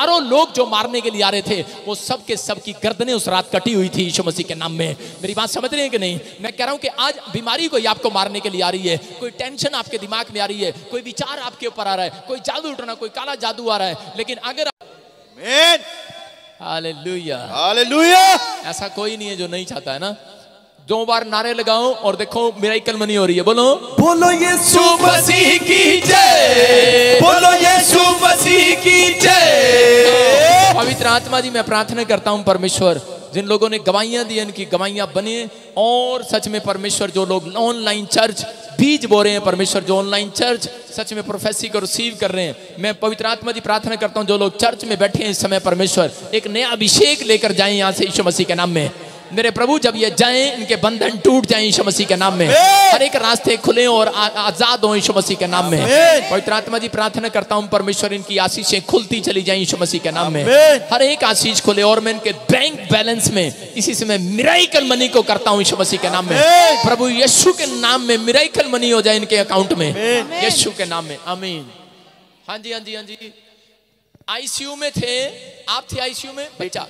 हजारों लोग जो मारने के लिए आ रहे थे, वो सब के सब की गर्दनें उस रात कटी हुई थी यीशु मसीह के नाम में। मेरी बात समझ रहे हैं कि नहीं? मैं कह रहा हूं कि आज बीमारी कोई आपको मारने के लिए आ रही है, कोई टेंशन आपके दिमाग में आ रही है, कोई विचार आपके ऊपर आ रहा है, कोई जादू उठना, कोई काला जादू आ रहा है, लेकिन अगर हालेलुया हालेलुया, ऐसा कोई नहीं है जो नहीं चाहता है ना। 2 बार नारे लगाओ और देखो मिरेकल मनी हो रही है। बोलो बोलो यीशु मसीह की जय, बोलो यीशु मसीह की जय। पवित्र आत्मा जी, मैं प्रार्थना करता हूं परमेश्वर, जिन लोगों ने गवाहियां दी इनकी गवाहियां बने, और सच में परमेश्वर जो लोग ऑनलाइन चर्च बीज बो रहे हैं, परमेश्वर जो ऑनलाइन चर्च सच में प्रोफेसी को रिसीव कर रहे हैं, मैं पवित्र आत्मा जी प्रार्थना करता हूं जो लोग चर्च में बैठे हैं इस समय, परमेश्वर एक नया अभिषेक लेकर जाएं यहां से यीशु मसीह के नाम में। मेरे प्रभु जब ये जाएं, इनके बंधन टूट जाएं यीशु मसीह के नाम में, हर एक रास्ते खुले और आजाद हो यीशु मसीह के नाम में। पवित्र आत्मा जी प्रार्थना करता हूं परमेश्वर इनकी आशीषें खुलती चली जाएं यीशु मसीह के नाम में, हर एक आशीष खुले, और मैं इनके बैंक बैलेंस में इसी समय मिरेकल मनी को करता हूं यीशु मसीह के नाम में। प्रभु यीशु के नाम में मिरेकल मनी हो जाए इनके अकाउंट में, यीशु के नाम में, आमीन। हाँ जी, हाँ जी, हाँ जी। आईसीयू में थे आप, थे आईसीयू में,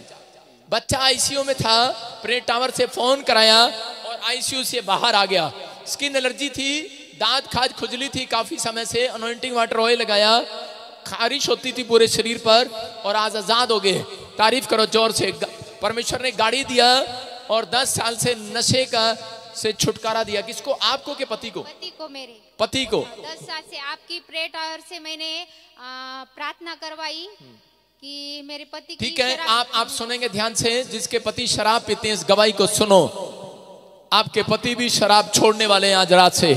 बच्चा आईसीयू में था, प्रे टावर से फोन कराया और आईसीयू से बाहर आ गया। स्किन एलर्जी थी, दांत खाज खुजली थी काफी समय से, अनॉइंटिंग वाटर ऑयल लगाया, खारिश होती थी पूरे शरीर पर, और आज आजाद हो गए। तारीफ करो जोर से। परमेश्वर ने गाड़ी दिया और 10 साल से नशे का से छुटकारा दिया। किसको? आपको के पति को? पति को, मेरे पति को। 10 साल से आपकी प्रे टावर से मैंने प्रार्थना करवाई कि मेरे पति की। ठीक है, आप सुनेंगे ध्यान से। जिसके पति शराब पीते हैं इस गवाही को सुनो, आपके पति भी शराब छोड़ने वाले हैं आज रात से।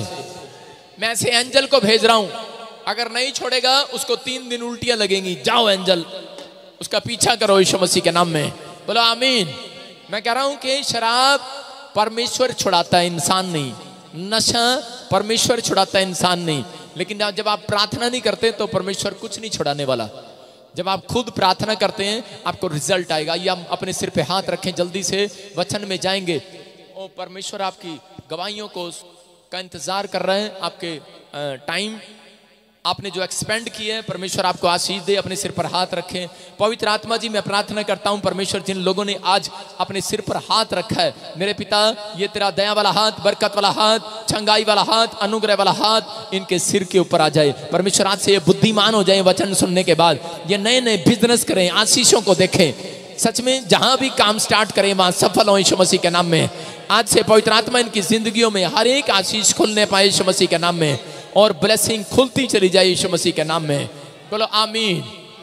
मैं ऐसे एंजल को भेज रहा हूं, अगर नहीं छोड़ेगा उसको 3 दिन उल्टियां लगेंगी। जाओ एंजल, उसका पीछा करो यीशु मसीह के नाम में, बोलो आमीन। मैं कह रहा हूं कि शराब परमेश्वर छुड़ाता है, इंसान नहीं। नशा परमेश्वर छुड़ाता है, इंसान नहीं। लेकिन जब आप प्रार्थना नहीं करते तो परमेश्वर कुछ नहीं छुड़ाने वाला। जब आप खुद प्रार्थना करते हैं आपको रिजल्ट आएगा। ये हम अपने सिर पे हाथ रखें, जल्दी से वचन में जाएंगे। ओ परमेश्वर आपकी गवाहियों को का इंतजार कर रहे हैं, आपके टाइम आपने जो एक्सपेंड किए हैं, परमेश्वर आपको आशीष दे। अपने सिर पर हाथ रखें। पवित्र आत्मा जी, मैं प्रार्थना करता हूं परमेश्वर, जिन लोगों ने आज अपने सिर पर हाथ रखा है, मेरे पिता ये तेरा दया वाला हाथ, बरकत वाला हाथ, छंगाई वाला हाथ, अनुग्रह वाला हाथ इनके सिर के ऊपर आ जाए। परमेश्वर आज से ये बुद्धिमान हो जाए वचन सुनने के बाद, ये नए नए बिजनेस करें, आशीषों को देखें, सच में जहां भी काम स्टार्ट करें वहां सफल हो यीशु मसीह के नाम में। आज से पवित्र आत्मा इनकी जिंदगियों में हर एक आशीष खुलने पाए यीशु मसीह के नाम में, और ब्लेसिंग खुलती चली जाए यीशु मसीह के नाम में। बोलो आमीन,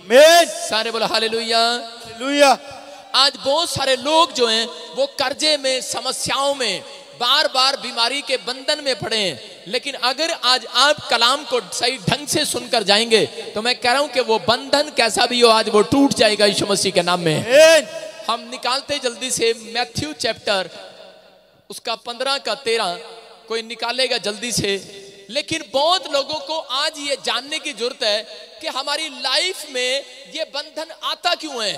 सारे बोलो हालेलुया, हालेलुया। आज बहुत सारे लोग जो हैं वो कर्जे में, समस्याओं में, बार बार बीमारी के बंधन में पड़े हैं, लेकिन अगर आज आप कलाम को सही ढंग से सुनकर जाएंगे तो मैं कह रहा हूं कि वो बंधन कैसा भी हो आज वो टूट जाएगा यीशु मसीह के नाम में। हम निकालते जल्दी से मैथ्यू चैप्टर उसका 15 का 13 कोई निकालेगा जल्दी से। लेकिन बहुत लोगों को आज ये जानने की जरूरत है कि हमारी लाइफ में ये बंधन आता क्यों है।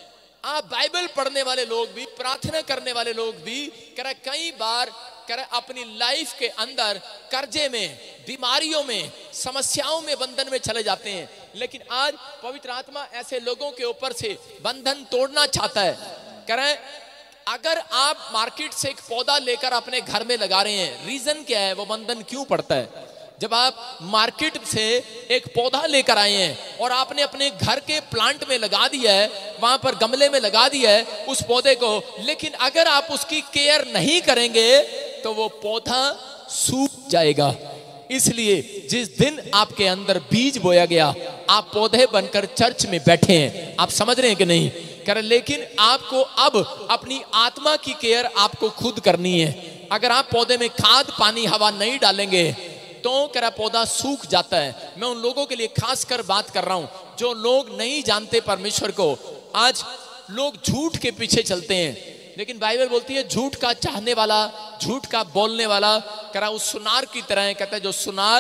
आप बाइबल पढ़ने वाले लोग भी, प्रार्थना करने वाले लोग भी कई बार अपनी लाइफ के अंदर कर्जे में, बीमारियों में, समस्याओं में, बंधन में चले जाते हैं। लेकिन आज पवित्र आत्मा ऐसे लोगों के ऊपर से बंधन तोड़ना चाहता है। अगर आप मार्केट से एक पौधा लेकर अपने घर में लगा रहे हैं, रीजन क्या है, वो बंधन क्यों पड़ता है? जब आप मार्केट से एक पौधा लेकर आए हैं और आपने अपने घर के प्लांट में लगा दिया है, वहां पर गमले में लगा दिया है उस पौधे को, लेकिन अगर आप उसकी केयर नहीं करेंगे तो वो पौधा सूख जाएगा। इसलिए जिस दिन आपके अंदर बीज बोया गया, आप पौधे बनकर चर्च में बैठे हैं। आप समझ रहे हैं कि नहीं? लेकिन आपको अब अपनी आत्मा की केयर आपको खुद करनी है। अगर आप पौधे में खाद, पानी, हवा नहीं डालेंगे तो पौधा सूख जाता है। मैं उन लोगों के लिए खास कर बात कर रहा हूं जो लोग नहीं जानते परमेश्वर को। आज लोग झूठ के पीछे चलते हैं, लेकिन बाइबल बोलती है झूठ का चाहने वाला, झूठ का बोलने वाला उस सुनार की तरह है। कहता है जो सुनार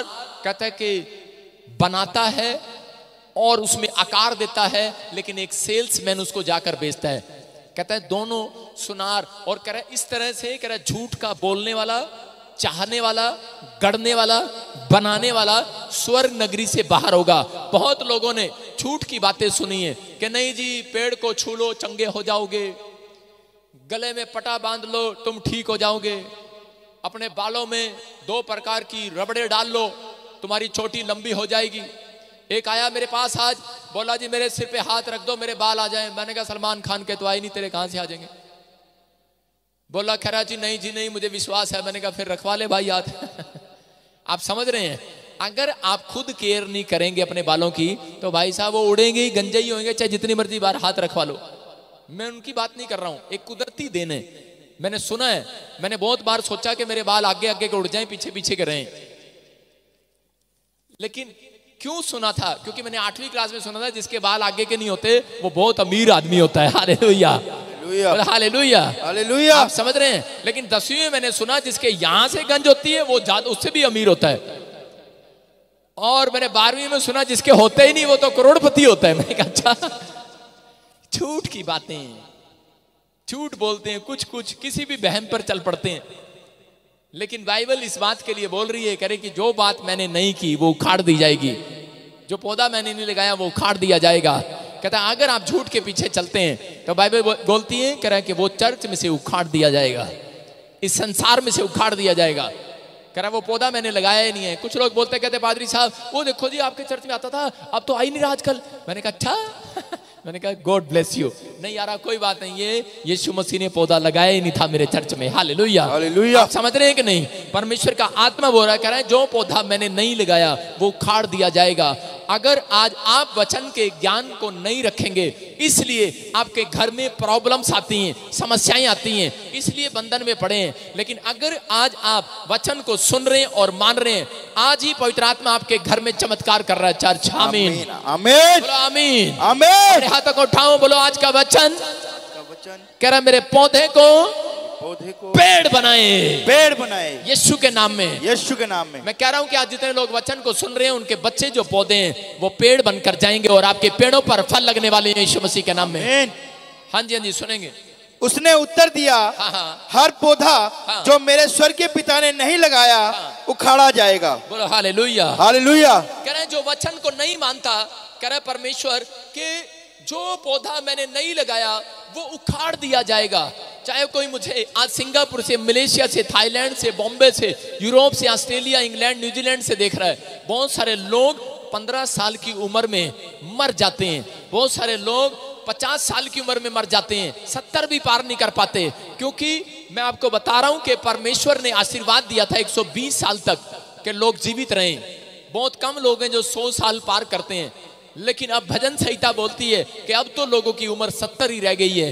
कि बनाता है और उसमें आकार देता है, लेकिन एक सेल्समैन उसको जाकर बेचता है। कहता है दोनों सुनार, और इस तरह से झूठ का बोलने वाला चाहने वाला, गढ़ने वाला, बनाने वाला स्वर्ग नगरी से बाहर होगा। बहुत लोगों ने झूठ की बातें सुनी है कि नहीं जी पेड़ को छू लो चंगे हो जाओगे, गले में पटा बांध लो तुम ठीक हो जाओगे, अपने बालों में 2 प्रकार की रबड़े डाल लो तुम्हारी चोटी लंबी हो जाएगी। एक आया मेरे पास आज, बोला जी मेरे सिर पे हाथ रख दो मेरे बाल आ जाएं। मैंने कहा सलमान खान के तो आए नहीं, तेरे कहां से आ जाएंगे? बोला खैरा जी नहीं मुझे विश्वास है। मैंने कहा फिर रखवा ले भाई हाथ। आप समझ रहे हैं, अगर आप खुद केयर नहीं करेंगे अपने बालों की तो भाई साहब वो उड़ेंगे ही, गंजे ही होंगे, चाहे जितनी मर्जी बार हाथ रखवा लो। मैं उनकी बात नहीं कर रहा हूं, एक कुदरती देन है। मैंने सुना है, मैंने बहुत बार सोचा कि मेरे बाल आगे आगे के उड़ जाएं, पीछे पीछे के रहें, लेकिन क्यों सुना था? क्योंकि मैंने 8वीं क्लास में सुना था जिसके बाल आगे के नहीं होते वो बहुत अमीर आदमी होता है। हालेलुया हालेलुया हालेलुया, आप समझ रहे हैं। लेकिन 10वीं में मैंने सुना जिसके यहां से गंज होती है वो ज्यादा उससे भी अमीर होता है। और मैंने 12वीं में सुना जिसके होते ही नहीं वो तो करोड़पति होता है। मैंने कहा अच्छा, झूठ की बातें, झूठ बोलते हैं, कुछ कुछ किसी भी बहम पर चल पड़ते हैं। लेकिन बाइबल इस बात के लिए बोल रही है, करे कि जो बात मैंने नहीं की वो उखाड़ दी जाएगी, जो पौधा मैंने नहीं लगाया वो उखाड़ दिया जाएगा। कहता है अगर आप झूठ के पीछे चलते हैं तो बाइबल बोलती है कह रहा है कि वो चर्च में से उखाड़ दिया जाएगा, इस संसार में से उखाड़ दिया जाएगा। कह रहा वो पौधा मैंने लगाया ही नहीं है। कुछ लोग बोलते कहते पादरी साहब वो देखो जी आपके चर्च में आता था अब तो आ ही नहीं रहा आजकल। मैंने कहा अच्छा मैंने कहा गॉड ब्लेस यू। नहीं यार कोई बात नहीं, ये यीशु मसीह ने पौधा लगाया ही नहीं था मेरे चर्च में। हालेलुया हालेलुया, आप समझ रहे हैं कि नहीं? परमेश्वर का आत्मा बोल रहा है, कह रहा है जो पौधा मैंने नहीं लगाया वो उखाड़ दिया जाएगा। अगर आज आप वचन के ज्ञान को नहीं रखेंगे इसलिए आपके घर में प्रॉब्लम्स आती हैं, समस्याएं आती हैं, इसलिए बंधन में पड़े हैं। लेकिन अगर आज आप वचन को सुन रहे हैं और मान रहे हैं, आज ही पवित्र आत्मा आपके घर में चमत्कार कर रहा है। चर्च आमीन आमीन आमीन आमीन। हाथों को उठाओ, बोलो आज का वचन कह रहा मेरे पौधे को पेड़ बनाए यीशु के नाम में, यीशु के नाम में। मैं कह रहा हूं कि आज जितने लोग वचन को सुन रहे हैं उनके बच्चे जो पौधे हैं वो पेड़ बनकर जाएंगे और आपके पेड़ों पर फल लगने वाले हैं यीशु मसीह के नाम में। हाँ जी सुनेंगे। उसने उत्तर दिया हर पौधा जो मेरे स्वर्गीय पिता ने नहीं लगाया उखाड़ा जाएगा। बोलो हालेलुया हालेलुया। कह रहे हैं जो वचन को नहीं मानता, कह रहे परमेश्वर के जो पौधा मैंने नहीं लगाया वो उखाड़ दिया जाएगा। चाहे कोई मुझे आज सिंगापुर से, मलेशिया से, थाईलैंड से, बॉम्बे से, यूरोप से, ऑस्ट्रेलिया, इंग्लैंड, न्यूजीलैंड से देख रहा है। बहुत सारे लोग 15 साल की उम्र में मर जाते हैं, बहुत सारे लोग 50 साल की उम्र में मर जाते हैं, 70 भी पार नहीं कर पाते। क्योंकि मैं आपको बता रहा हूं कि परमेश्वर ने आशीर्वाद दिया था 120 साल तक के लोग जीवित रहें। बहुत कम लोग हैं जो 100 साल पार करते हैं। लेकिन अब भजन संहिता बोलती है कि अब तो लोगों की उम्र 70 ही रह गई है,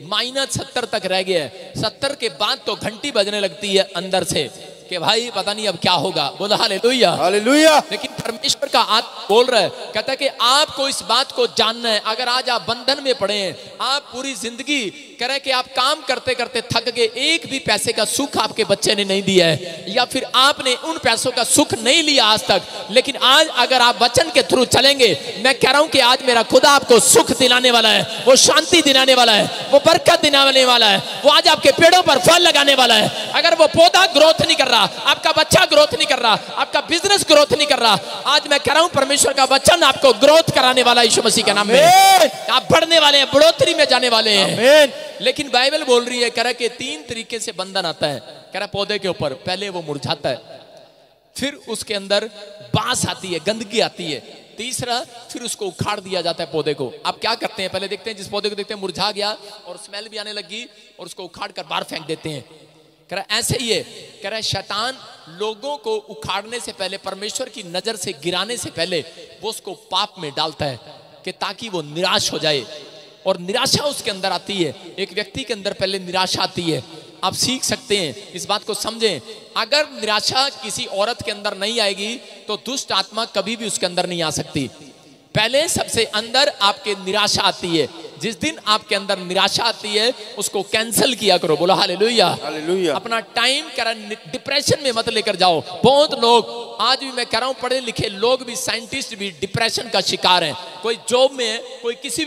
-70 तक रह गया है। 70 के बाद तो घंटी बजने लगती है अंदर से कि भाई पता नहीं अब क्या होगा। बोलो हालेलुया हालेलुया। लेकिन परमेश्वर का आत्मा बोल रहा है, कहता है कि आपको इस बात को जानना है। अगर आज आप बंधन में पड़े हैं, आप पूरी जिंदगी कह रहे कि आप काम करते करते थक गए, एक भी पैसे का सुख आपके बच्चे ने नहीं दिया है, या फिर आपने उन पैसों का सुख नहीं लिया आज तक, लेकिन आज अगर आप वचन के थ्रू चलेंगे, मैं कह रहा हूं कि आज मेरा खुदा आपको सुख दिलाने वाला है, वो शांति दिलाने वाला है, वो बरकत दिलाने वाला है, वो आज आपके पेड़ों पर फल लगाने वाला है। अगर वो पौधा ग्रोथ नहीं कर रहा, आपका बच्चा ग्रोथ नहीं कर रहा, आपका बिजनेस ग्रोथ नहीं कर रहा, आज मैं कह रहा हूं परमेश्वर का वचन आपको ग्रोथ कराने वाला है यीशु मसीह के नाम में। आप बढ़ने वाले हैं, बढ़ोतरी में जाने वाले हैं। लेकिन बाइबल बोल रही है, कह रहा कि 3 तरीके से बंधन आता है। कह रहा पौधे के ऊपर पहले वो मुरझाता है, फिर उसके अंदर बांस आती है, गंदगी आती है, तीसरा फिर उसको उखाड़ दिया जाता है पौधे को। आप क्या करते हैं, पहले देखते हैं जिस पौधे को देखते हैं मुरझा गया और स्मेल भी आने लगी और उसको उखाड़ कर बाहर फेंक देते हैं। कह रहा ऐसे ही है, कह रहा है शैतान लोगों को उखाड़ने से पहले, परमेश्वर की नजर से गिराने से पहले वो उसको पाप में डालता है कि ताकि वो निराश हो जाए, और निराशा उसके अंदर आती है। एक व्यक्ति के अंदर पहले निराशा आती है। आप सीख सकते हैं, इस बात को समझें। अगर निराशा किसी औरत के अंदर नहीं आएगी तो दुष्ट आत्मा कभी भी उसके अंदर नहीं आ सकती। पहले सबसे अंदर आपके निराशा आती है। जिस दिन आपके अंदर निराशा आती है उसको कैंसिल किया करो। बोलो हालेलुया हालेलुया। अपना टाइम डिप्रेशन में मत लेकर जाओ। बहुत लोग आज भी, मैं कह रहा हूं पढ़े लिखे लोग भी, साइंटिस्ट भी डिप्रेशन का शिकार हैं। कोई जॉब में है, कोई किसी भी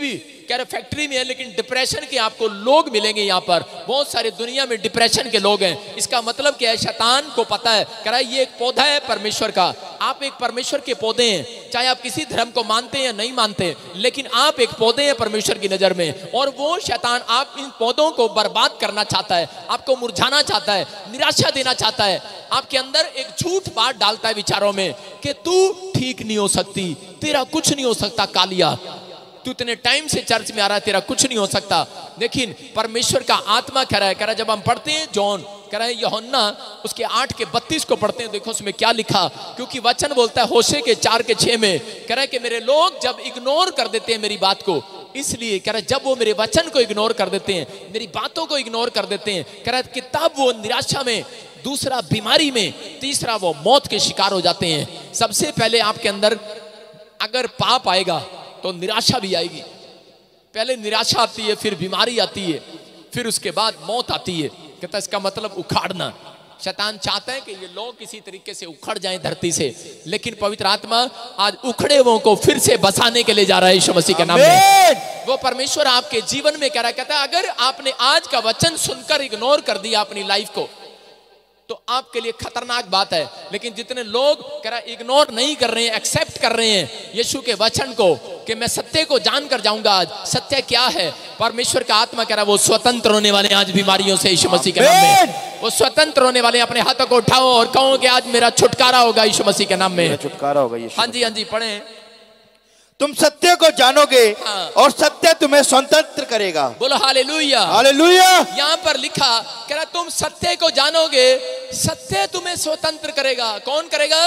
कह रहे फैक्ट्री में है, लेकिन डिप्रेशन के आपको लोग मिलेंगे यहाँ पर। बहुत सारे दुनिया में डिप्रेशन के लोग हैं। इसका मतलब क्या है? शैतान को पता है, कह रहा है ये एक पौधा है परमेश्वर का। आप एक परमेश्वर के पौधे हैं, चाहे आप किसी धर्म को मानते हैं या नहीं मानते, लेकिन आप एक पौधे हैं परमेश्वर की नजर में। और वो शैतान आप इन पौधों को बर्बाद करना चाहता है, आपको मुरझाना चाहता है, निराशा देना चाहता है। आपके अंदर एक झूठ बात डालता है विचारों में कि तू ठीक नहीं हो सकती, तेरा कुछ नहीं हो सकता, कालिया तू इतने टाइम से चर्च में आ रहा है, तेरा कुछ नहीं हो सकता। लेकिन परमेश्वर का आत्मा कह रहा है जब हम पढ़ते हैं जॉन, कह रहा है यूहन्ना उसके 8:32 को पढ़ते हैं, देखो उसमें क्या लिखा। क्योंकि वचन बोलता है होशे के 4:6 में, कह रहा है कि मेरे लोग जब इग्नोर कर देते हैं मेरी बात को, इसलिए कह रहा है जब वो मेरे वचन को इग्नोर कर देते हैं, मेरी बातों को इग्नोर कर देते हैं, कह रहा है कि तब वो निराशा में, दूसरा बीमारी में, तीसरा वो मौत के शिकार हो जाते हैं। सबसे पहले आपके अंदर अगर पाप आएगा तो निराशा भी आएगी। पहले निराशा आती है, फिर बीमारी आती है, फिर उसके बाद मौत आती है। कहता है इसका मतलब उखाड़ना। शैतान चाहता है कि ये लोग किसी तरीके से उखड़ जाएं धरती से, लेकिन पवित्र आत्मा आज उखड़े हुओं को फिर से बसाने के लिए जा रहा है यीशु मसीह के नाम में। वो परमेश्वर आपके जीवन में कह रहा है, कहता है अगर आपने आज का वचन सुनकर इग्नोर कर दिया अपनी लाइफ को तो आपके लिए खतरनाक बात है। लेकिन जितने लोग कह रहा इग्नोर नहीं कर रहे हैं, एक्सेप्ट कर रहे हैं यीशु के वचन को कि मैं सत्य को जानकर जाऊंगा। आज सत्य क्या है? परमेश्वर का आत्मा कह रहा है वो स्वतंत्र होने वाले आज बीमारियों से यीशु मसीह के नाम में। वो स्वतंत्र होने वाले, अपने हाथों को उठाओ और कहो कि आज मेरा छुटकारा होगा यीशु मसीह के नाम में। छुटकारा होगा। हाँ जी, हाँ जी, पढ़े। तुम सत्य को जानोगे और सत्य तुम्हें स्वतंत्र करेगा। बोलो हालेलुया, हालेलुया। यहाँ पर लिखा कह रहा तुम सत्य को जानोगे, सत्य तुम्हें स्वतंत्र करेगा। कौन करेगा?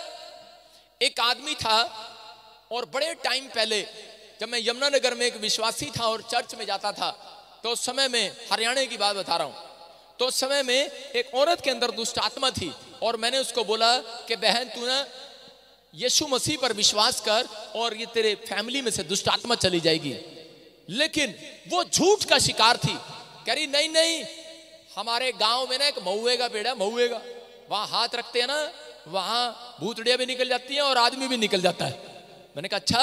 एक आदमी था और बड़े टाइम पहले जब मैं यमुनानगर में एक विश्वासी था और चर्च में जाता था, तो उस समय में, हरियाणा की बात बता रहा हूं, तो उस समय में एक औरत के अंदर दुष्ट आत्मा थी और मैंने उसको बोला कि बहन तू ना यीशु मसीह पर विश्वास कर और ये तेरे फैमिली में से दुष्ट आत्मा चली जाएगी। लेकिन वो झूठ का शिकार थी। कह रही नहीं नहीं, हमारे गांव में ना एक महुए का पेड़ है, महुए का, वहां हाथ रखते हैं ना, वहां भूतड़िया भी निकल जाती है और आदमी भी निकल जाता है। मैंने कहा अच्छा।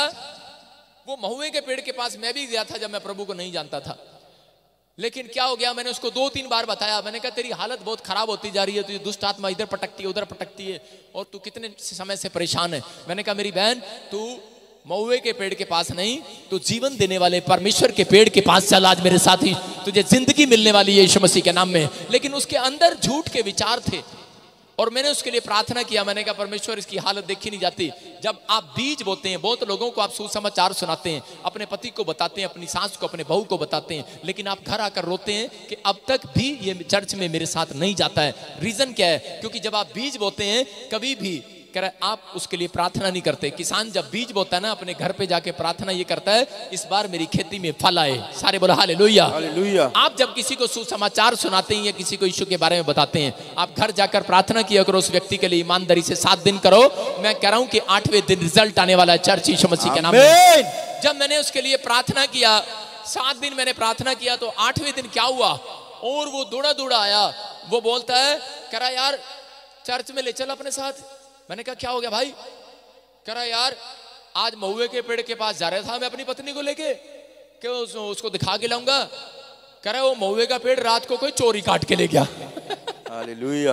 वो महुए के पेड़ के पास मैं भी गया था जब मैं प्रभु को नहीं जानता था। लेकिन क्या हो गया, मैंने उसको 2-3 बार बताया। मैंने कहा तेरी हालत बहुत खराब होती जा रही है, तुझे दुष्ट आत्मा इधर पटकती है उधर पटकती है और तू कितने समय से परेशान है। मैंने कहा मेरी बहन तू महुए के पेड़ के पास नहीं, तू जीवन देने वाले परमेश्वर के पेड़ के पास चल। आज मेरे साथी तुझे जिंदगी मिलने वाली है यीशु मसीह के नाम में। लेकिन उसके अंदर झूठ के विचार थे और मैंने उसके लिए प्रार्थना किया। मैंने कहा परमेश्वर इसकी हालत देखी नहीं जाती। जब आप बीज बोते हैं, बहुत लोगों को आप सुसमाचार सुनाते हैं, अपने पति को बताते हैं, अपनी सास को, अपने बहू को बताते हैं, लेकिन आप घर आकर रोते हैं कि अब तक भी ये चर्च में मेरे साथ नहीं जाता है। रीजन क्या है? क्योंकि जब आप बीज बोते हैं कभी भी कह रहा है आप उसके लिए प्रार्थना नहीं करते। किसान जब बीज बोता है ना, अपने घर पे जाके प्रार्थना ये करता है इस बार मेरी खेती में फल आए। सारे बोलो हालेलुया, हालेलुया। आप जब किसी को सुसमाचार सुनाते हैं या किसी को यीशु के बारे में बताते हैं, आप घर जाकर प्रार्थना किया करो उस व्यक्ति के लिए ईमानदारी से। 7 दिन करो। मैं कह रहा हूं कि 8वें दिन रिजल्ट आने वाला है चर्च यीशु मसीह के नाम में। जब मैंने उसके लिए प्रार्थना किया, 7 दिन मैंने प्रार्थना किया, तो 8वें दिन क्या हुआ, और वो दौड़ा दौड़ा आया। वो बोलता है, कह रहा यार चर्च में ले चल अपने साथ। मैंने कहा क्या हो गया भाई? कह रहा यार आज महुए के पेड़ के पास जा रहा था मैं अपनी पत्नी को लेके, कि उसको दिखा के लाऊंगा। कह रहा वो महुए का पेड़ रात को कोई चोरी काट के ले गया। हालेलुया।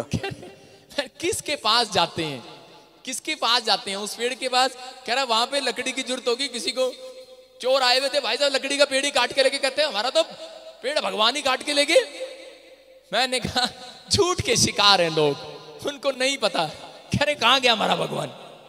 किसके पास जाते हैं, किसके पास जाते हैं? उस पेड़ के पास। कह रहा वहां पे लकड़ी की जरूरत होगी, किसी को चोर आए हुए थे, भाई साहब लकड़ी का पेड़ ही काट के लेके। कहते हैं हमारा तो पेड़ भगवान ही काट के ले गए। मैंने कहा झूठ के शिकार हैं लोग, उनको नहीं पता। कह रहे कहां गया हमारा भगवान?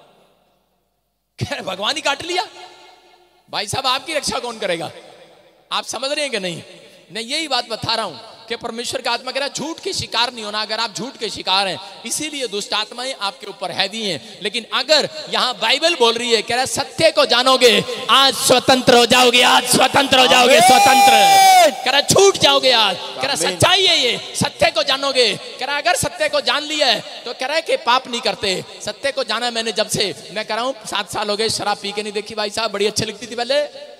कह रहे भगवान ही काट लिया। भाई साहब आपकी रक्षा कौन करेगा? आप समझ रहे हैं कि नहीं? मैं यही बात बता रहा हूं कि परमेश्वर का आत्मा कह रहा है झूठ के शिकार नहीं होना। अगर आप झूठ के शिकार हैं, इसीलिए दुष्ट आत्माएं आपके ऊपर हैवी हैं। लेकिन अगर यहाँ बाइबल बोल रही है, कह रहा है सत्य को जानोगे आज स्वतंत्र हो जाओगे, आज स्वतंत्र हो जाओगे, स्वतंत्र। कह रहा छूट जाओगे आज। कह रहा सच्चाई है ये, सत्य को जानोगे। कह रहा अगर सत्य को जान लिया है तो कह रहा है कि पाप नहीं करते। सत्य को जाना मैंने जब से, मैं कह रहा हूँ 7 साल हो गए शराब पी के नहीं देखी भाई साहब, बड़ी अच्छी लगती थी पहले,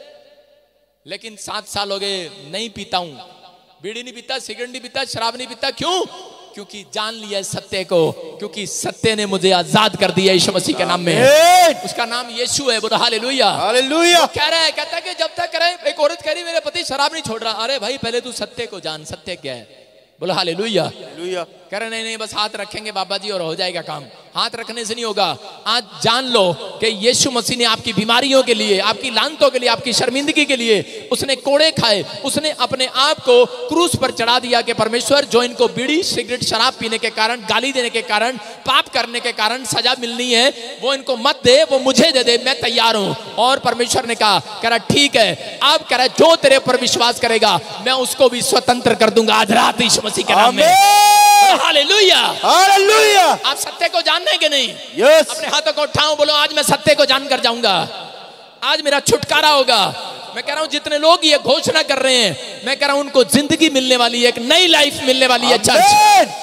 लेकिन 7 साल हो गए नहीं पीता हूं। बीड़ी नहीं पीता, सिगरेट नहीं पीता, शराब नहीं पीता। क्यों? क्योंकि जान लिया इस सत्य को, क्योंकि सत्य ने मुझे आजाद कर दिया यीशु मसीह के नाम में। उसका नाम यीशु है। बोलो हालेलुया। हालेलुया। कह रहा है, कहता है कि जब तक करे, एक औरत कह रही मेरे पति शराब नहीं छोड़ रहा। अरे भाई पहले तू सत्य को जान, सत्य क्या है। बोलो हालेलुया। हालेलुया। कह रहे नहीं बस हाथ रखेंगे बाबा जी और हो जाएगा काम। हाथ रखने से नहीं होगा। आज जान लो कि यीशु मसीह ने आपकी बीमारियों के लिए, आपकी लानतों के लिए, आपकी शर्मिंदगी के लिए उसने कोड़े खाए। उसने अपने आप को क्रूस पर चढ़ा दिया कि परमेश्वर जो इनको बीड़ी सिगरेट शराब पीने के कारण, गाली देने के कारण, पाप करने के कारण सजा मिलनी है, वो इनको मत दे, वो मुझे दे दे, मैं तैयार हूं। और परमेश्वर ने कहा, कह रहा ठीक है, अब कह रहा जो तेरे पर विश्वास करेगा मैं उसको भी स्वतंत्र कर दूंगा आज रात यीशु मसीह के नाम में। हालेलुया। हालेलुया। आप सत्य को जानने के नहीं? यस। अपने हाथों को उठाओ, बोलो आज मैं सत्य को जानकर जाऊंगा, आज मेरा छुटकारा होगा। मैं कह रहा हूं जितने लोग ये घोषणा कर रहे हैं, मैं कह रहा हूं उनको जिंदगी मिलने वाली है, एक नई लाइफ मिलने वाली है। चर्च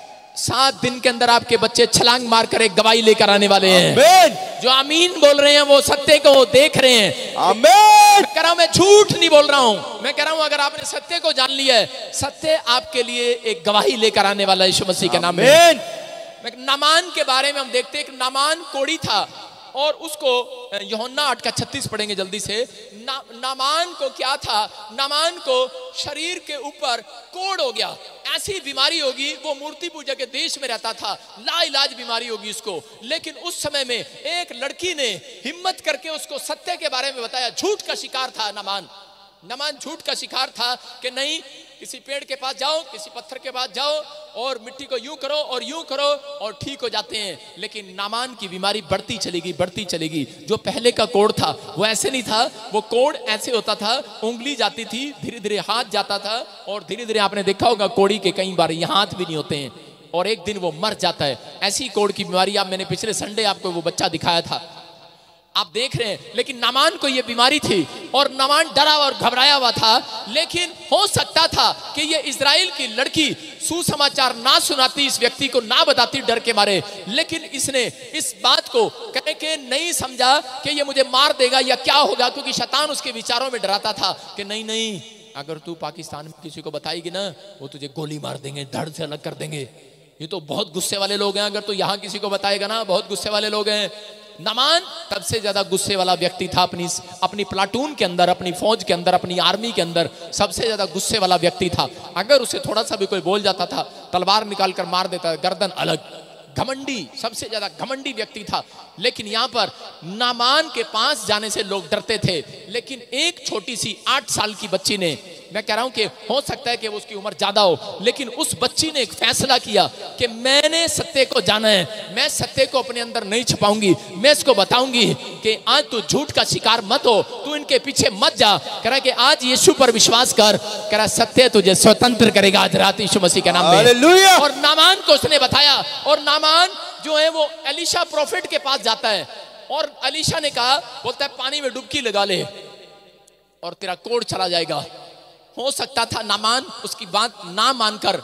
7 दिन के अंदर आपके बच्चे छलांग मारकर एक गवाही लेकर आने वाले हैं। जो आमीन बोल रहे हैं वो सत्य को देख रहे हैं। आमीन। मैं कह रहा हूं मैं झूठ नहीं बोल रहा हूं। मैं कह रहा हूं अगर आपने सत्य को जान लिया है, सत्य आपके लिए एक गवाही लेकर आने वाला है यीशु मसीह के नाम में। नामान के बारे में हम देखते हैं कि नामान कोढ़ी था और उसको यूहन्ना 8:36 पढ़ेंगे जल्दी से। नामान को क्या था? नामान को शरीर के ऊपर कोढ़ हो गया, ऐसी बीमारी होगी, वो मूर्ति पूजा के देश में रहता था, लाइलाज बीमारी होगी उसको। लेकिन उस समय में एक लड़की ने हिम्मत करके उसको सत्य के बारे में बताया। झूठ का शिकार था नामान झूठ का शिकार था कि नहीं, किसी पेड़ के पास जाओ, किसी पत्थर के पास जाओ और मिट्टी को यूं करो और यूं करो और ठीक हो जाते हैं। लेकिन नामान की बीमारी बढ़ती चलेगी। जो पहले का कोढ़ था वो ऐसे नहीं था, वो कोढ़ ऐसे होता था, उंगली जाती थी, धीरे धीरे हाथ जाता था और धीरे धीरे आपने देखा होगा कोढ़ी के कई बार ये हाथ भी नहीं होते हैं और एक दिन वो मर जाता है। ऐसी कोढ़ की बीमारी, आप मैंने पिछले संडे आपको वो बच्चा दिखाया था, आप देख रहे हैं। लेकिन नामान को ये बीमारी थी और नामान डरा और घबराया हुआ था। लेकिन हो सकता था कि ये इजराइल की लड़की सुसमाचार ना सुनाती, इस व्यक्ति को ना बताती डर के मारे। लेकिन इसने इस बात को कह के नहीं समझा कि ये मुझे मार देगा या क्या होगा, क्योंकि शैतान उसके विचारों में डराता था कि नहीं अगर तू पाकिस्तान में किसी को बताएगी ना वो तुझे गोली मार देंगे, धड़ से अलग कर देंगे। ये तो बहुत गुस्से वाले लोग हैं, अगर तू यहाँ किसी को बताएगा ना बहुत गुस्से वाले लोग हैं। नामान सबसे ज्यादा गुस्से वाला व्यक्ति था अपनी प्लाटून के अंदर, अपनी फौज के अंदर, अपनी आर्मी के अंदर सबसे ज्यादा गुस्से वाला व्यक्ति था। अगर उसे थोड़ा सा भी कोई बोल जाता था तलवार निकाल कर मार देता, गर्दन अलग। घमंडी, सबसे ज्यादा घमंडी व्यक्ति था। लेकिन यहाँ पर नामान के पास जाने से लोग डरते थे। लेकिन एक छोटी सी 8 साल की बच्ची ने, मैं कह रहा हूं कि हो सकता है कि वो उसकी उम्र ज्यादा हो, लेकिन उस बच्ची ने एक फैसला किया कि मैंने सत्य को जाना है, मैं सत्य को अपने अंदर नहीं छुपाऊंगी, मैं इसको बताऊंगी कि आज तू झूठ का शिकार मत हो, तू इनके पीछे मत जा। कह रहा कि आज यीशु पर विश्वास कर, कह रहा सत्य तुझे स्वतंत्र करेगा आज रात यीशु मसीह के नाम में। हालेलुया। और नामान को उसने बताया और नामान जो है वो एलीशा प्रोफेट के पास जाता है और एलीशा ने कहा, बोलता है पानी में डुबकी लगा ले और तेरा कोढ़ चला जाएगा। हो सकता था नामान उसकी बात ना मानकर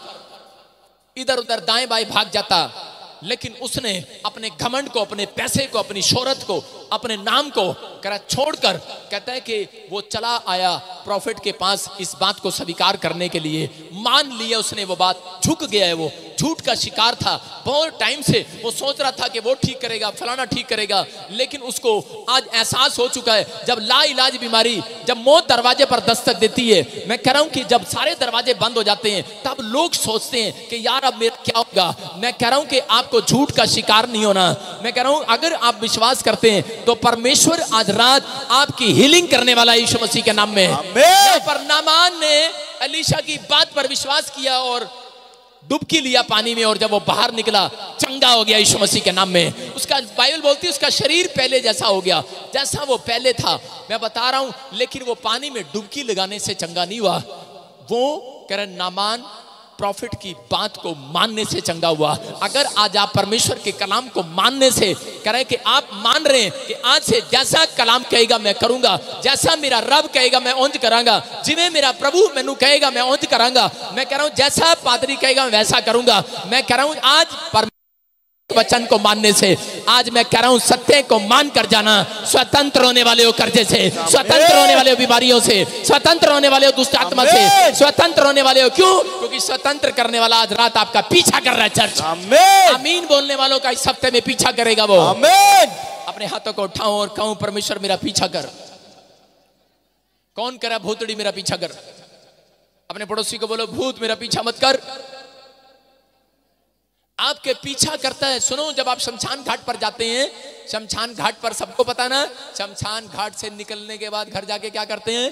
इधर उधर दाएं बाएं भाग जाता, लेकिन उसने अपने घमंड को, अपने पैसे को, अपनी शोहरत को, अपने नाम को छोड़कर कहता है कि वो चला आया प्रॉफिट के पास इस बात को स्वीकार करने के लिए। मान लिया उसने वो बात, झुक गया है। वो झूठ का शिकार था बहुत टाइम से, वो सोच रहा था कि वो ठीक करेगा, फलाना ठीक करेगा, लेकिन उसको आज एहसास हो चुका है जब लाइलाज बीमारी, जब मौत दरवाजे पर दस्तक देती है। मैं कह रहा हूं कि जब सारे दरवाजे बंद हो जाते हैं तब लोग सोचते हैं कि यार अब मेरा क्या होगा। मैं कह रहा हूं कि आपको झूठ का शिकार नहीं होना। मैं कह रहा हूं अगर आप विश्वास करते हैं तो परमेश्वर आज रात आपकी हीलिंग करने वाला यीशु मसीह के नाम में। यहाँ पर नामान ने एलीशा की बात पर विश्वास किया और डुबकी लिया पानी में, और जब वो बाहर निकला चंगा हो गया यीशु मसीह के नाम में। उसका बाइबल बोलती है उसका शरीर पहले जैसा हो गया, जैसा वो पहले था। मैं बता रहा हूं, लेकिन वो पानी में डुबकी लगाने से चंगा नहीं हुआ। वो कह रहे नामान प्रॉफिट की बात को मानने से चंगा हुआ। अगर आज आप परमेश्वर के कलाम को मानने से कह रहे कि आप मान रहे हैं कि आज से जैसा कलाम कहेगा मैं करूंगा, जैसा मेरा रब कहेगा मैं उंज करांगा, जिਵੇਂ मेरा प्रभु मैनू कहेगा मैं उंज करांगा। मैं कह रहा हूं जैसा पादरी कहेगा मैं वैसा करूंगा। मैं कह रहा हूं आज वचन को मानने से। आज मैं कह रहा हूं सत्य को मान कर जाना, स्वतंत्र होने वाले हो कर्जे से, स्वतंत्र होने वाले हो बीमारियों से, स्वतंत्र होने वाले हो दुष्ट आत्मा से, स्वतंत्र होने वाले हो। क्यों? क्योंकि स्वतंत्र करने वाला आज रात आपका पीछा कर रहा है। चर्च आमीन बोलने वालों का इस हफ्ते में पीछा करेगा वो। आमीन। अपने हाथों को उठाऊं और कहूं परमेश्वर मेरा पीछा कर। कौन करा? भूतड़ी मेरा पीछा कर। अपने पड़ोसी को बोलो भूत मेरा पीछा मत कर। आपके पीछा करता है। सुनो, जब आप शमशान घाट पर जाते हैं, शमशान घाट पर सबको पता ना, शमशान घाट से निकलने के बाद घर जाके क्या करते हैं?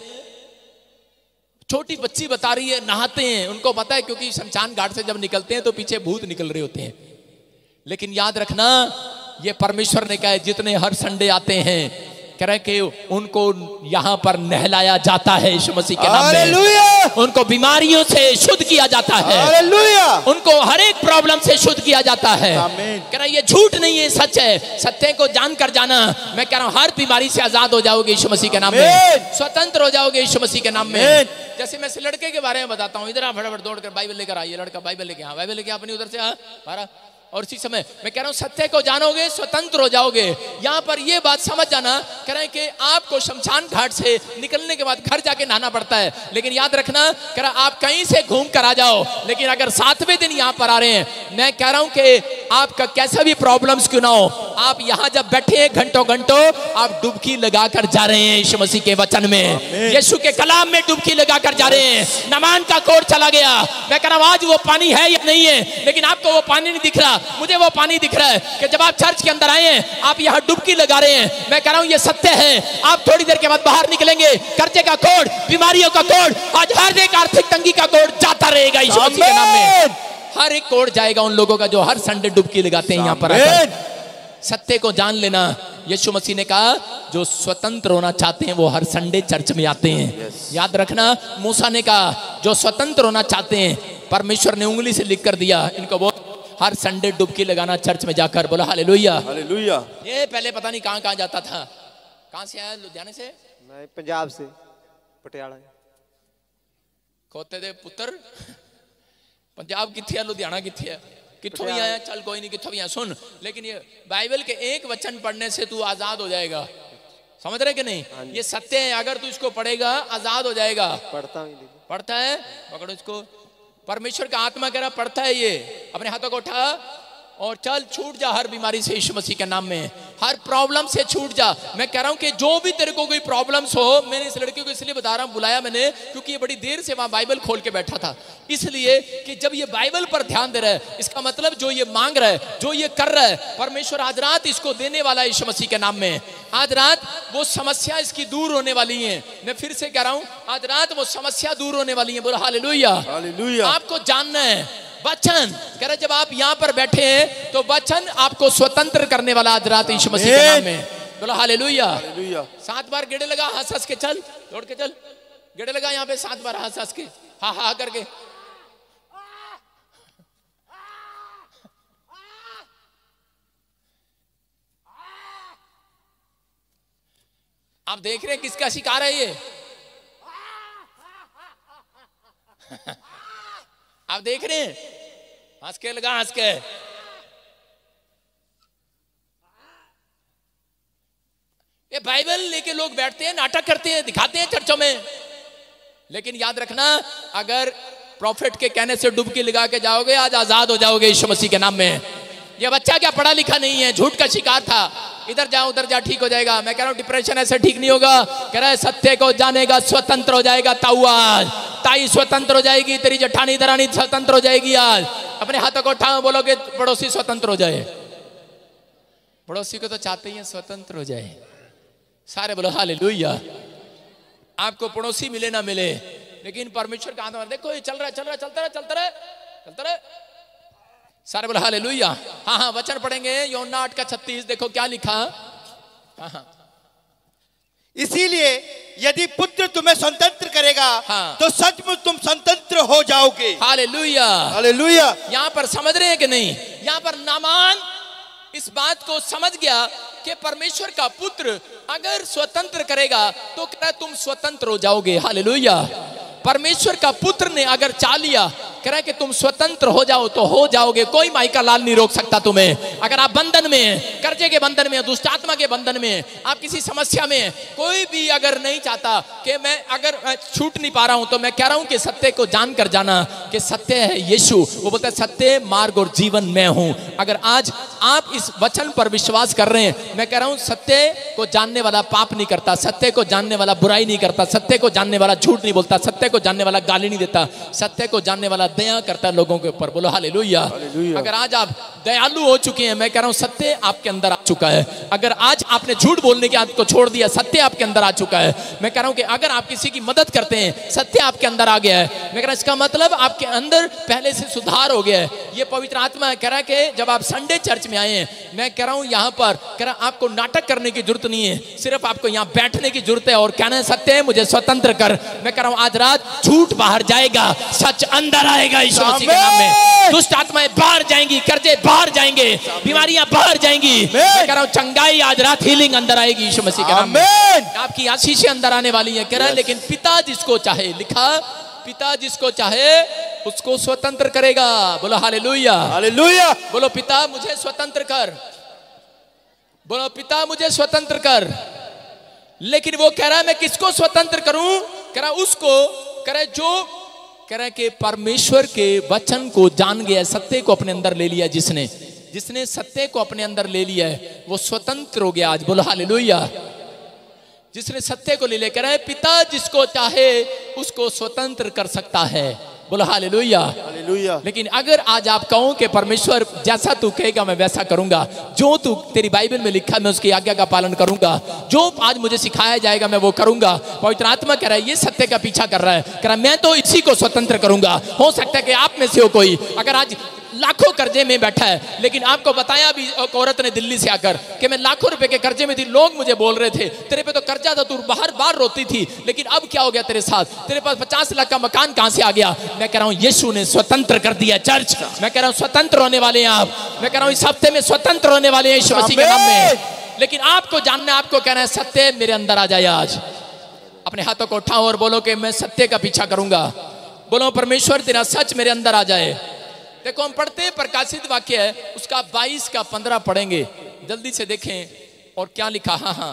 छोटी बच्ची बता रही है, नहाते हैं। उनको पता है क्योंकि शमशान घाट से जब निकलते हैं तो पीछे भूत निकल रहे होते हैं। लेकिन याद रखना, ये परमेश्वर ने कहा है जितने हर संडे आते हैं, कह रहे कि उनको यहां पर नहलाया जाता है यीशु मसीह के नाम में। उनको बीमारियों से शुद्ध किया जाता है। उनको हर एक प्रॉब्लम से शुद्ध किया जाता है। कह रहा ये झूठ नहीं है, सच है। सत्य को जानकर जाना। मैं कह रहा हूं हर बीमारी से आजाद हो जाओगे यीशु मसीह के नाम में, स्वतंत्र हो जाओगे यीशु मसीह के नाम में। जैसे मैं इस लड़के के बारे में बताता हूं, इधर आ फटाफट दौड़कर बाइबल लेकर आइए। लड़का बाइबल लेके, हाँ बाइबल लेके अपनी उधर से आ। और इसी समय मैं कह रहा हूं सत्य को जानोगे, स्वतंत्र हो जाओगे। यहां पर यह बात समझ जाना, कह रहे हैं कि आपको शमशान घाट से निकलने के बाद घर जाके नहाना पड़ता है। लेकिन याद रखना, कह रहा आप कहीं से घूम कर आ जाओ, लेकिन अगर 7वें दिन यहां पर आ रहे हैं, मैं कह रहा हूं कि आपका कैसा भी प्रॉब्लम्स क्यों ना हो, आप यहां जब बैठे हैं घंटों घंटों, आप डुबकी लगाकर जा रहे हैं यीशु मसीह के वचन में, यीशु के कलाम में डुबकी लगाकर जा रहे हैं। नमान का कोड चला गया। मैं कह रहा हूं आज वो पानी है या नहीं है, लेकिन आपको वो पानी नहीं दिख रहा, मुझे वो पानी दिख रहा है कि जब आप चर्च के अंदर आए हैं, आप यहां डुबकी लगा रहे हैं। मैं कह रहा हूं ये सत्य है। आप थोड़ी देर के बाद बाहर निकलेंगे, कर्जे का कोड, बीमारियों का कोड, आज हर एक आर्थिक तंगी का कोड जाता रहेगा यीशु मसीह के नाम में। हर एक कोड जाएगा उन लोगों का जो हर संडे डुबकी लगाते हैं यहां पर आकर। सत्य को जान लेना। यीशु मसीह ने कहा जो स्वतंत्र होना चाहते हैं वो हर संडे चर्च में आते हैं। याद रखना, मूसा ने कहा जो स्वतंत्र होना चाहते हैं, परमेश्वर ने उंगली से लिख कर दिया, इनको बहुत हर संडे डुबकी लगाना चर्च में जाकर। बोला हालेलुया हालेलुया। ये पहले पता नहीं कहां कहां जाता था। कहां से आया? लुधियाने से? मैं पंजाब से, पटियाला। खोते दे पुत्र, पंजाब किथे है, लुधियाना किथे है, किथों भी आया? चल कोई नहीं, किथों भी आया। सुन, लेकिन ये बाइबल के एक वचन पढ़ने से तू आजाद हो जाएगा। समझ रहे कि नहीं? ये सत्य है। अगर तू इसको पढ़ेगा आजाद हो जाएगा। पढ़ता हूं। पढ़ता है? पकड़ो इसको। परमेश्वर का आत्मा कह रहा पढ़ता है ये। अपने हाथों को उठा और चल, छूट जा हर बीमारी से यीशु मसीह के नाम में, हर प्रॉब्लम से छूट जा। मैं कह रहा हूं कि जो भी तेरे को कोई प्रॉब्लम्स हो, मैंने इस लड़के को इसलिए बता रहा हूं, बुलाया मैंने क्योंकि ये बड़ी देर से वहां बाइबल खोल के बैठा था। इसलिए कि जब ये बाइबल पर ध्यान दे रहा है, इसका मतलब जो ये मांग रहा है, जो ये कर रहा है, परमेश्वर आज रात इसको देने वाला है यीशु मसीह के नाम में। आज रात वो समस्या इसकी दूर होने वाली है। मैं फिर से कह रहा हूं, आज रात वो समस्या दूर होने वाली है। बोलो हालेलुया हालेलुया। आपको जानना है वचन, कह रहे जब आप यहां पर बैठे हैं तो वचन आपको स्वतंत्र करने वाला आज रात यीशु मसीह के नाम में। बोलो हालेलुया हालेलुया। 7 बार गेड़े लगा, हंस हंस के चल, दौड़ के चल, गेड़े लगा यहां पे 7 बार हंस हंस के, हा हा करके। आप देख रहे हैं किसका शिकार है ये? आप देख रहे हैं, हंस के लगा, हंस के। ये बाइबल लेके लोग बैठते हैं, नाटक करते हैं, दिखाते हैं चर्चों में। लेकिन याद रखना, अगर प्रॉफिट के कहने से डुबकी लगा के जाओगे, आज आजाद हो जाओगे यीशु मसीह के नाम में। ये बच्चा क्या पढ़ा लिखा नहीं है, झूठ का शिकार था। इधर जाओ उधर जा, ठीक हो जाएगा। मैं कह रहा हूं डिप्रेशन ऐसे ठीक नहीं होगा। कह रहा है सत्य को जानेगा, स्वतंत्र हो जाएगा। ताई स्वतंत्र हो जाएगी, तेरी जठानी दरानी स्वतंत्र हो जाएगी। आज अपने हाथों को उठाओ, बोलोगे पड़ोसी स्वतंत्र हो जाए। पड़ोसी को तो चाहते ही स्वतंत्र हो जाए सारे। बोलो हालेलुया। आपको पड़ोसी मिले ना मिले, लेकिन परमेश्वर का हाथ में देखो ये चल रहा है, चल रहा है, चलता रहे, चलता रहे, चलता रहे सारे। बोलो हालेलुया। हाँ हाँ, वचन पढ़ेंगे यूहन्ना 8:36। देखो क्या लिखा। हाँ हाँ, इसीलिए यदि पुत्र तुम्हें स्वतंत्र करेगा, हाँ, तो सचमुच तुम स्वतंत्र हो जाओगे। Hallelujah hallelujah. यहां पर समझ रहे हैं कि नहीं? यहां पर नामान इस बात को समझ गया कि परमेश्वर का पुत्र अगर स्वतंत्र करेगा तो क्या तुम स्वतंत्र हो जाओगे। हालेलुया। परमेश्वर का पुत्र ने अगर चाह लिया कह रहा है कि तुम स्वतंत्र हो जाओ तो हो जाओगे, कोई माई का लाल नहीं रोक सकता तुम्हें। अगर आप बंधन में हैं, कर्जे के बंधन में, दुष्ट आत्मा के बंधन में, आप किसी समस्या में, कोई भी अगर नहीं चाहता कि मैं अगर छूट नहीं पा रहा हूं, तो मैं कह रहा हूं कि सत्य को जानकर जाना कि सत्य है यीशु। वो बोलता है सत्य, मार्ग और जीवन मैं हूं। अगर आज आप इस वचन पर विश्वास कर रहे हैं, मैं कह रहा हूं सत्य को जानने वाला पाप नहीं करता, सत्य को जानने वाला बुराई नहीं करता, सत्य को जानने वाला झूठ नहीं बोलता, सत्य को जानने वाला गाली नहीं देता, सत्य को जानने वाला दया करता है लोगों के ऊपर। बोलो हालेलुया। अगर आज आप दयालु हो चुके हैं, मैं कह रहा हूं सत्य आपके अंदर आ चुका है। अगर आज आपने झूठ बोलने की आदत को छोड़ दिया, सत्य आपके अंदर आ चुका है। मैं कह रहा हूं कि अगर आप किसी की मदद करते हैं, सत्य आपके अंदर आ गया है। मैं कह रहा हूं इसका मतलब आपके अंदर पहले से सुधार हो गया है। ये पवित्र आत्मा कह रहा है कि जब आप संडे चर्च में आए हैं, मैं कह रहा हूं यहां पर कह रहा आपको नाटक करने की जरूरत नहीं है, सिर्फ आपको यहां बैठने की जरूरत है और कहना है सत्य है, मुझे स्वतंत्र कर। मैं कह रहा हूं आज रात झूठ बाहर जाएगा, सच अंदर आएगा यीशु मसीह के नाम में। दुष्ट आत्माएं बाहर जाएंगी, कर्जे बाहर जाएंगे, बीमारियां बाहर जाएंगी। मैं कह रहा हूं चंगाई आज रात, हीलिंग अंदर आएगी यीशु मसीह के नाम में। आपकी आशीषें अंदर आने वाली है। कह रहा है लेकिन पिता जिसको चाहे, लिखा पिता जिसको चाहे उसको स्वतंत्र करेगा। बोलो हालेलुया, हालेलुया। बोलो पिता मुझे स्वतंत्र कर, बोलो पिता मुझे स्वतंत्र कर। लेकिन वो कह रहा है मैं किसको स्वतंत्र करूं? कह रहा उसको, कह रहा जो कह रहा कि परमेश्वर के वचन को जान गया, सत्य को अपने अंदर ले लिया, जिसने सत्य को अपने अंदर ले लिया है वो स्वतंत्र हो गया आज। बोलो हालेलुया। जिसने सत्य को ले लिया, कह रहा है पिता जिसको चाहे उसको स्वतंत्र कर सकता है। बोलो हालेलुया, हालेलुया। लेकिन अगर आज आप कहो कि परमेश्वर जैसा तू कहेगा मैं वैसा करूंगा, जो तू तेरी बाइबल में लिखा मैं उसकी आज्ञा का पालन करूंगा, जो आज मुझे सिखाया जाएगा मैं वो करूंगा। पवित्र आत्मा कह रहा है ये सत्य का पीछा कर रहा है, कह रहा है मैं तो इसी को स्वतंत्र करूंगा। हो सकता है कि आप में से हो कोई अगर आज लाखों कर्जे में बैठा है, लेकिन आपको बताया भी एक औरत ने दिल्ली से आकर कि मैं लाखों रुपए के कर्जे में थी, लोग मुझे बोल रहे थे तेरे पे तो कर्जा था, तू बाहर बार रोती थी, लेकिन अब क्या हो गया तेरे साथ, तेरे पास 50 लाख का मकान कहां से आ गया? मैं कह रहा हूं यीशु ने स्वतंत्र कर दिया चर्च। मैं कह रहा हूं स्वतंत्र होने वाले हैं आप। मैं कह रहा हूं इस हफ्ते में स्वतंत्र होने वाले हैं यीशु मसीह के नाम में। लेकिन आपको जानना है, आपको कहना है सत्य मेरे अंदर आ जाए आज। अपने हाथों को उठाओ और बोलो कि मैं सत्य का पीछा करूंगा। बोलो परमेश्वर तेरा सच मेरे अंदर आ जाए। देखो हम पढ़ते हैं, प्रकाशित वाक्य है उसका 22 का 15 पढ़ेंगे, जल्दी से देखें और क्या लिखा। हाँ हाँ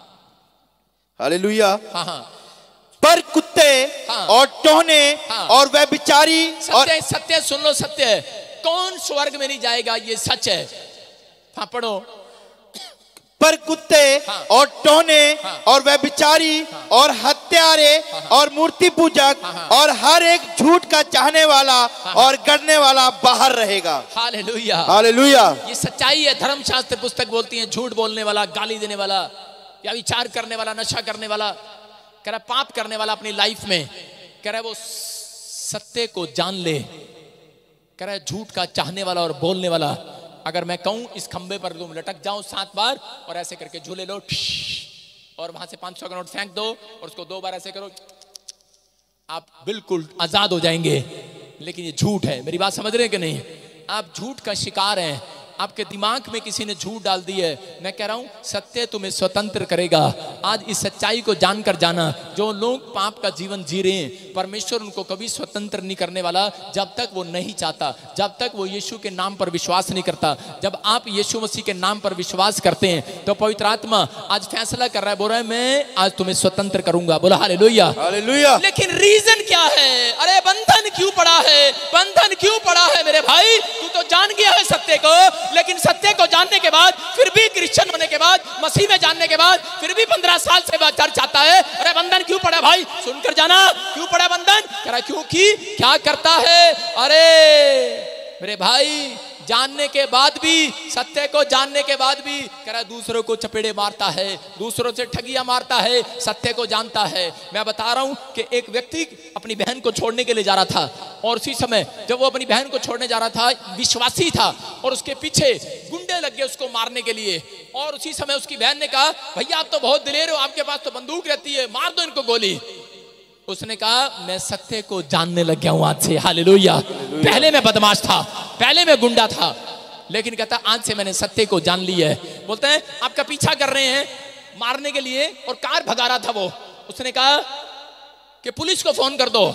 हालेलुया। हाँ हाँ। पर कुत्ते और टोहने और व्यभिचारी और सत्य सुन लो, सत्य है। कौन स्वर्ग में नहीं जाएगा, ये सच है। हाँ पढ़ो। पर कुत्ते और टोहने और व्यभिचारी और हत्यारे और मूर्ति पूजक और हर एक झूठ का चाहने वाला और गढ़ने वाला बाहर रहेगा। Hallelujah, hallelujah. ये सच्चाई है। धर्मशास्त्र पुस्तक बोलती है झूठ बोलने वाला, गाली देने वाला, या विचार करने वाला, नशा करने वाला, कह रहा पाप करने वाला अपनी लाइफ में, कह रहा है वो सत्य को जान ले। कह रहा है झूठ का चाहने वाला और बोलने वाला, अगर मैं कहूं इस खंबे पर तुम लटक जाओ 7 बार और ऐसे करके झूले लो और वहां से 500 का नोट फेंक दो और उसको 2 बार ऐसे करो, आप बिल्कुल आजाद हो जाएंगे। लेकिन ये झूठ है। मेरी बात समझ रहे हैं कि नहीं? आप झूठ का शिकार हैं। आपके दिमाग में किसी ने झूठ डाल दी है। मैं कह रहा हूं सत्य तुम्हें स्वतंत्र करेगा। आज इस सच्चाई को जानकर जाना, जो लोग पाप का जीवन जी रहे हैं परमेश्वर उनको कभी स्वतंत्र नहीं करने वाला जब तक वो नहीं चाहता, जब तक वो यीशु के नाम पर विश्वास नहीं करता। जब आप यीशु मसीह के नाम पर विश्वास करते हैं तो पवित्र आत्मा आज फैसला कर रहा है, बोल रहा है मैं आज तुम्हें स्वतंत्र करूंगा। बोला हालेलुया, हालेलुया। लेकिन रीजन क्या है? अरे बंधन क्यों पड़ा है? बंधन क्यों पड़ा है मेरे भाई? तू तो जान गया है सत्य को, लेकिन सत्य को जानने के बाद फिर भी क्रिश्चियन होने के बाद, मसीह में जानने के बाद फिर भी 15 साल से चर्च आता है। अरे बंधन क्यों पड़ा भाई? सुनकर जाना क्यों पड़ा बंधन? कह रहा क्योंकि क्या करता है? अरे मेरे भाई जानने के बाद भी, सत्य को जानने के बाद भी कह रहा दूसरों को चपेड़े मारता है, दूसरों से ठगियां मारता है, सत्य को जानता है। मैं बता रहा हूं कि एक व्यक्ति अपनी बहन को छोड़ने के लिए जा रहा था और उसी समय जब वो अपनी बहन को छोड़ने जा रहा था, विश्वासी था और उसके पीछे गुंडे लग गए उसको मारने के लिए। और उसी समय उसकी बहन ने कहा भैया आप तो बहुत दिलेर हो, आपके पास तो बंदूक रहती है, मार दो इनको गोली। उसने कहा मैं सत्य को जानने लग गया हूं आज से। हालेलुया। पहले मैं बदमाश था, पहले मैं गुंडा था, लेकिन कहता आज से मैंने सत्य को जान लिया है। बोलते हैं आपका पीछा कर रहे हैं मारने के लिए और कार भगा रहा था वो। उसने कहा कि पुलिस को फोन कर दो।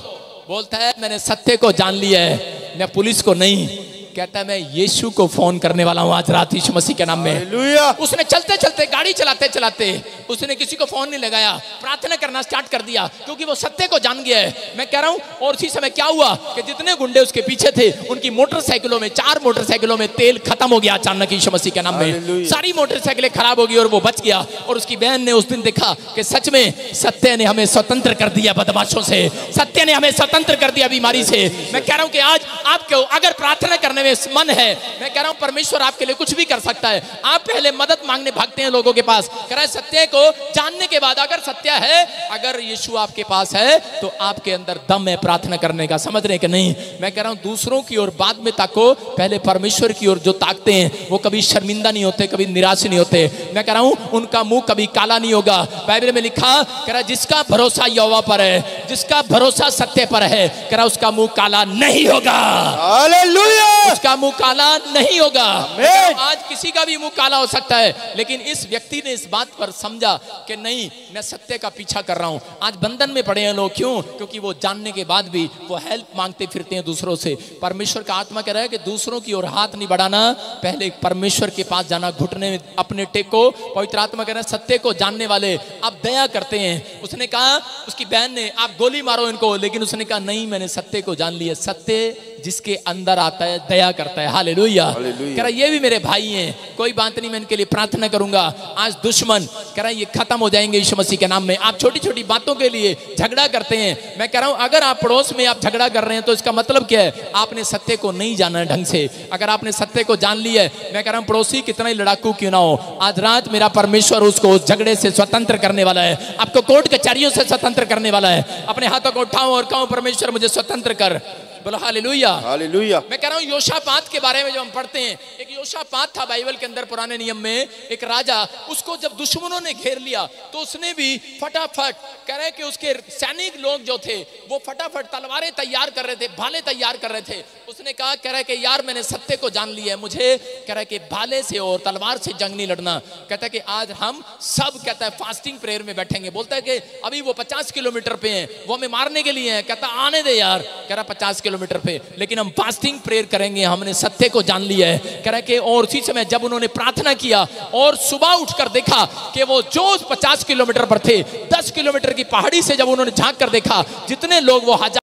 बोलता है मैंने सत्य को जान लिया है, मैं पुलिस को नहीं, कहता है मैं यीशु को फोन करने वाला हूं आज रात यीशु मसीह के नाम में। हालेलुया। उसने चलते चलते गाड़ी चलाते चलाते उसने किसी को फोन नहीं लगाया, प्रार्थना करना स्टार्ट कर दिया क्योंकि वो सत्य को जान गया है। मैं कह रहा हूं और उसी समय क्या हुआ कि जितने गुंडे उसके पीछे थे उनकी मोटरसाइकिलों में 4 मोटरसाइकिलों में तेल खत्म हो गया अचानक यीशु मसीह के नाम में। सारी मोटरसाइकिलें खराब हो गई और वो बच गया। और उसकी बहन ने उस दिन देखा कि सच में सत्य ने हमें स्वतंत्र कर दिया बदमाशों से, सत्य ने हमें स्वतंत्र कर दिया बीमारी से। मैं कह रहा हूं कि आज आपको अगर प्रार्थना करने में मन है, मैं कह रहा हूं परमेश्वर आपके लिए कुछ भी कर सकता है। आप पहले मदद मांगने भागते हैं लोगों के पास, कह रहा है सत्य को जानने के बाद अगर सत्य है, अगर यीशु आपके पास है तो आपके अंदर दम है प्रार्थना करने का, समझ रहे कि नहीं। मैं कह रहा हूं दूसरों की ओर बाद में ताको, पहले परमेश्वर की ओर जो ताकते हैं वो कभी शर्मिंदा नहीं होते, कभी निराश नहीं होते। मैं कह रहा हूं उनका मुंह कभी काला नहीं होगा। बाइबल में लिखा, कह रहा जिसका भरोसा यहोवा पर है, जिसका भरोसा सत्य पर है, कह रहा उसका मुंह काला नहीं होगा। हालेलुया। उसका मुंह काला नहीं होगा। आज किसी का भी मुंह काला हो सकता है, लेकिन इस व्यक्ति ने इस बात पर समझा कि नहीं, मैं सत्य का पीछा कर रहा हूं। आज बंधन में पड़े हैं लोग, क्यों? क्योंकि वो जानने के बाद भी वो हेल्प मांगते फिरते हैं दूसरों से। परमेश्वर का आत्मा कह रहा है कि दूसरों की ओर हाथ नहीं बढ़ाना, पहले परमेश्वर के पास जाना, घुटने में अपने टेको। पवित्र आत्मा कह रहा है सत्य को जानने वाले आप दया करते हैं। उसने कहा, उसकी बहन ने, आप गोली मारो इनको, लेकिन उसने कहा नहीं, मैंने सत्य को जान लिया। सत्य जिसके अंदर आता है दया करता है। हालेलुया। कह रहा ये भी मेरे भाई हैं, कोई बात नहीं, मैं इनके लिए प्रार्थना करूंगा। आज दुश्मन कह रहा ये खत्म हो जाएंगे यीशु मसीह के नाम में। आप छोटी छोटी बातों के लिए झगड़ा करते हैं। मैं कह रहा हूं अगर आप पड़ोस में आप झगड़ा कर रहे हैं तो इसका मतलब क्या है? आपने सत्य को नहीं जाना ढंग से। अगर आपने सत्य को जान लिया है, मैं कह रहा हूं पड़ोसी कितना ही लड़ाकू क्यों ना हो, आज रात मेरा परमेश्वर उसको उस झगड़े से स्वतंत्र करने वाला है, आपको कोर्ट कचहरियों से स्वतंत्र करने वाला है। अपने हाथों को उठाओ और कहो परमेश्वर मुझे स्वतंत्र कर। बोलो हालेलुया। हालेलुया। मैं कह रहा हूं योशापात के बारे में जब हम पढ़ते हैं, एक योशापात था बाइबल के अंदर पुराने नियम में, एक राजा, उसको जब दुश्मनों ने घेर लिया तो उसने भी फटाफट, कह रहे कि उसके सैनिक लोग जो थे वो फटाफट तलवारें तैयार कर रहे थे, भाले तैयार कर रहे थे। उसने कहा, कह रहा कि यार मैंने सत्य को जान लिया है, मुझे कह रहा कि भाले से और तलवार से जंग नहीं लड़ना। कहता है कि आज हम सब, कहता है फास्टिंग प्रेयर में बैठेंगे। बोलता है कि अभी वो 50 किलोमीटर पे हैं, वो हमें मारने के लिए हैं। कहता आने दे यार, कह रहा 50 किलोमीटर पे, लेकिन हम फास्टिंग प्रेयर करेंगे, हमने सत्य को जान लिया है। कह रहा कि और उसी समय जब उन्होंने प्रार्थना किया और सुबह उठकर देखा कि वो जो 50 किलोमीटर पर थे, 10 किलोमीटर की पहाड़ी से जब उन्होंने झांक कर देखा, जितने लोग वो